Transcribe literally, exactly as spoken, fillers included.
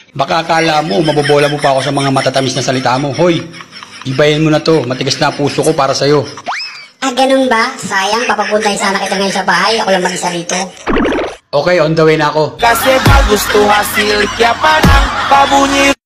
Baka akala mo, mabobola mo pa ako sa mga matatamis na salita mo. Hoy, ibayin mo na to. Matigas na puso ko para sa'yo. Ah, ganun ba? Sayang, papapuntahin sana kita ngayon sa bahay. Ako lang mag-isa rito. Okay, on the way na ako. Kasi bagus tuh hasil, kaya parang pabunyi.